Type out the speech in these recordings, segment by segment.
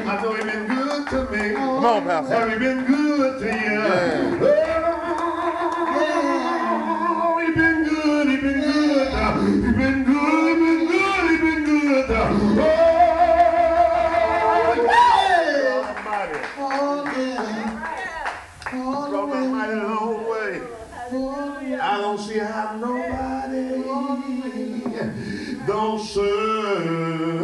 know he's been good to me. Come on, Pastor. Have he been good to you? Yeah. Oh, he's been good, he's been good. He's been good, he's been good, he's been good. Oh, brought my mighty long way. I don't see how nobody don't serve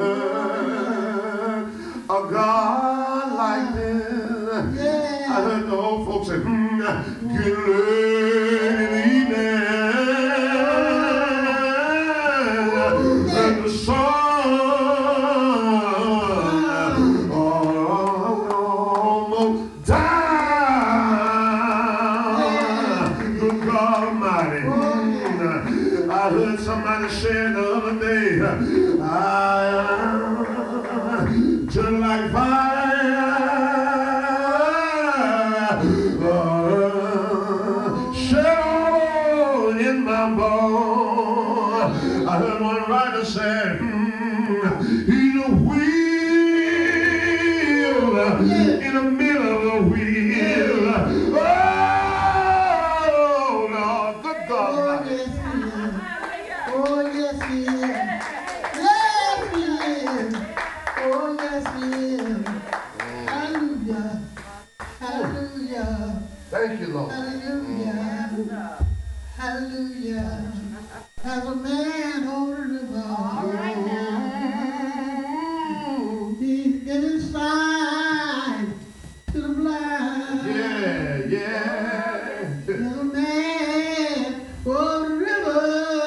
a God like this. I heard the old folks say, get ready and the sun almost died. Good God Almighty. I heard somebody say the other day, just like fire, shell in my bones. I heard one writer say, he's a wheel in the middle of a wheel. Oh, Lord, good God. Oh, yes, he is. Yes, he is. Oh, yes, he is. Hallelujah. Hallelujah. Thank you, Lord. Hallelujah. Hallelujah. As a man on the river, he's giving sight to the blind. Yeah. As a man on the river,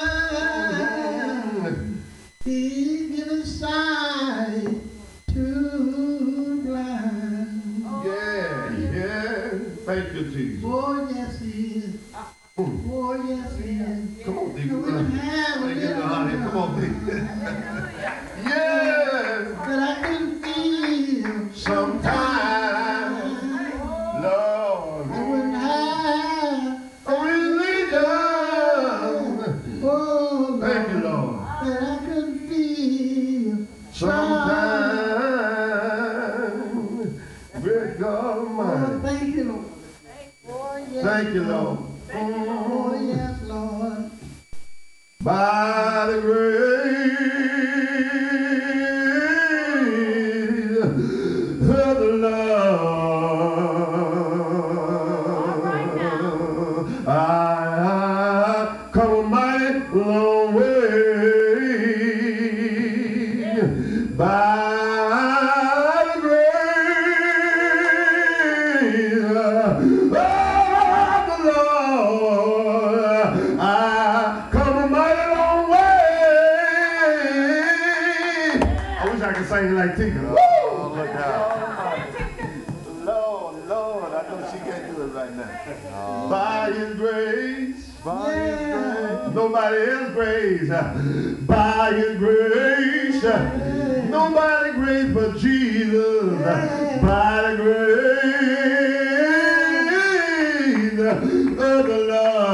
he's giving sight to the blind. Yeah. Thank you, Jesus. Oh, yes, he is. Oh, yes, he is. Come on, Deacon. We can have a Thank you, little honey. Come on, Deacon. Yeah. that I can feel Sometimes, Lord, I wouldn't have a religion. oh, Thank you, Lord. that I could feel Sometimes, good God oh, Almighty. thank you, Lord. Oh, yes, Thank you, Lord. Oh, yes, Lord. By the grace of the Lord, I've come a mighty long way. By the grace of the Lord, I've come a mighty long way. I wish I could sing like Tika. Oh, look out. Lord, I know she can't do it right now. By His grace, By His grace. nobody else's grace. By His grace, nobody grace but Jesus. By the grace of the Lord.